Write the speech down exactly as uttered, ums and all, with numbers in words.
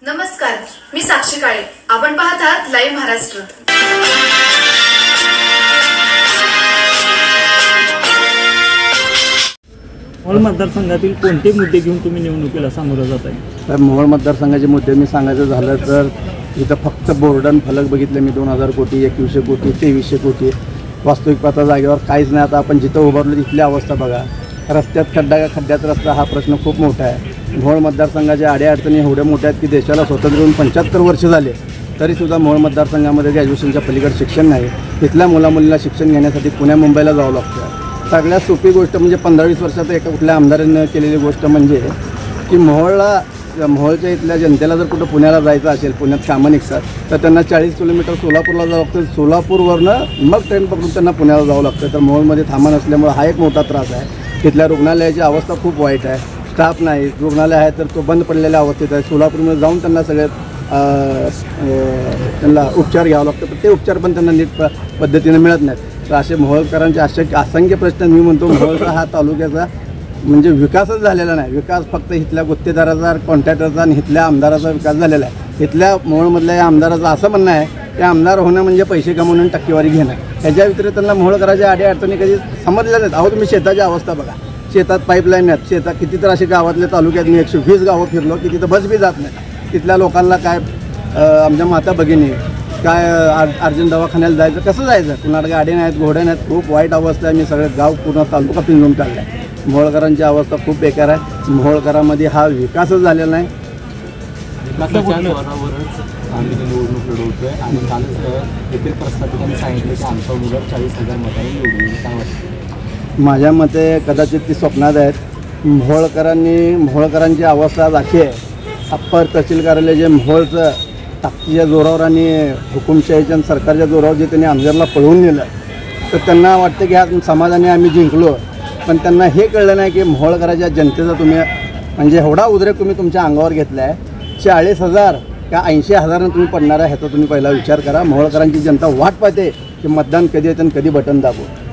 नमस्कार, मी साक्षी काळे. आपण पाहत आहात लाईव्ह महाराष्ट्र. मोहोळ मतदारसंघातील कोणते मुद्दे घेऊन तुम्ही निवडणुकीला सामोरं जात आहे? तर मोहोळ मतदारसंघाचे मुद्दे मी सांगायचं झालं तर इथं फक्त बोर्ड आणि फलक बघितले मी दोन हजार कोटी एकवीसशे कोटी तेवीसशे कोटी वास्तविक पाहता जागेवर काहीच नाही. आता आपण जिथं उभारलो तिथली अवस्था बघा. रस्त्यात खड्डा का खड्ड्यात रस्ता हा प्रश्न खूप मोठा आहे. मोहोळ मतदारसंघाच्या अडीअडचणी एवढ्या मोठ्या आहेत की देशाला स्वतंत्र होऊन पंच्याहत्तर वर्ष झाले तरीसुद्धा मोहोळ मतदारसंघामध्ये ग्रॅज्युएशनच्या पलीकडे शिक्षण नाही. इथल्या मुलामुलीला शिक्षण घेण्यासाठी पुण्या मुंबईला जावं लागतं. सगळ्यात सोपी गोष्ट म्हणजे पंधरा वीस वर्षात एका कुठल्या आमदारानं केलेली गोष्ट म्हणजे की मोहोळला मोहोळच्या इथल्या जनतेला जर कुठं पुण्याला जायचं असेल, पुण्यात कामं निघतात तर त्यांना चाळीस किलोमीटर सोलापूरला जावं लागतं. सोलापूरवरनं मग ट्रेन पकडून त्यांना पुण्याला जावं लागतं. तर मोहोळमध्ये थांबा नसल्यामुळे हा एक मोठा त्रास आहे. तिथल्या रुग्णालयाची अवस्था खूप वाईट आहे. स्टाफ नाही, रुग्णालय आहे तर तो बंद पडलेल्या अवस्थेत आहे. सोलापूरमध्ये जाऊन त्यांना सगळे त्यांना उपचार घ्यावं लागतं, पण ते उपचार पण त्यांना नीट प पद्धतीने मिळत नाहीत. तर असे मोहोळकरांचे असे असंख्य प्रश्न. मी म्हणतो मोहोळचा हा तालुक्याचा म्हणजे विकासच झालेला नाही. विकास फक्त इथल्या गुत्तेदाराचा, कॉन्ट्रॅक्टरचा आणि इथल्या आमदाराचा विकास झालेला आहे. इथल्या मोहोळमधल्या या आमदाराचं असं म्हणणं आहे की आमदार होणं म्हणजे पैसे कमवणं आणि टक्केवारी घेणं. ह्याच्या व्यतिरिक्त त्यांना मोहोळकरांच्या अडी अडचणी कधी समजल्या नाहीत. अहो तुम्ही शेताची अवस्था बघा. शेतात पाईपलाईन आहेत. शेतात किती तर असे गावातल्या तालुक्यात मी एकशे वीस गावं फिरलो की तिथं बस बी जात नाही. तिथल्या लोकांना काय आमच्या माता भगिनी काय अर्जंट दवाखान्याला जायचं कसं जायचं? कुणाला गाडी नाहीत, घोड्या नाहीत. खूप वाईट अवस्था आहे. मी सगळे गाव पूर्ण तालुका पिंजून काढला आहे. मोहोळकरांची अवस्था खूप बेकार आहे. मोहोळकरांमध्ये हा विकासच झालेला नाही. विकासाच्या जोरावरच आम्ही निवडणूक लढवतोय आणि कालच येथील प्रस्थापितांनी सांगितलं की आमचा उमेदवार चाळीस हजार मतांनी निवडून येईल. काय वाटतं? माझ्या मते कदाचित ती स्वप्नात आहेत. मोहोळकरांनी मोहोळकरांची अवस्था आज अशी आहे. अप्पर तहसील कार्यालय जे मोहोळचं ताकदीच्या जोरावर आणि हुकुमशाहीच्या आणि सरकारच्या जोरावर जे त्यांनी आमदारला पळवून नेलं तर त्यांना वाटतं की आज समाजाने आम्ही जिंकलो. पण त्यांना हे कळलं नाही की मोहोळकराच्या जनतेचा तुम्ही म्हणजे एवढा उद्रेक तुम्ही तुमच्या अंगावर घेतला आहे. चाळीस हजार का ऐंशी हजारानं तुम्ही पडणार आहे ह्याचा तुम्ही पहिला विचार करा. मोहोळकरांची जनता वाट पाहते की मतदान कधी येतं आणि कधी बटन दाबू.